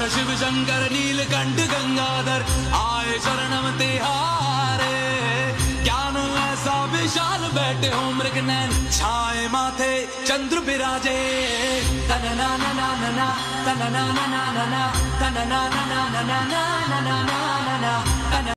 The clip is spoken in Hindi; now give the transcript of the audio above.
हर शिव शंकर नीलकंठ गंगाधर आए शरणम तिहारे। ज्ञान ऐसा विशाल बैठे हो मृग नैन छाए माथे चंद्र बिराजे। तन ना ना ना ना ना तन ना ना ना ना ना तन ना ना ना ना ना ना ना ना ना।